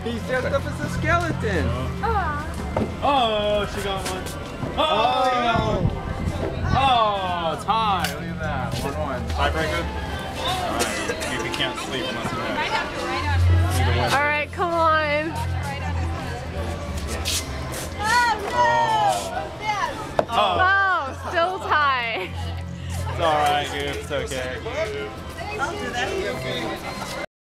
He's dressed up as a skeleton. Oh, she got one. Oh, oh, tie. Look at that. 1-1. Tiebreaker. All right. If you can't sleep unless you know. All right, come on. Oh, still tie. It's all right, Goof. It's okay. I'll do that.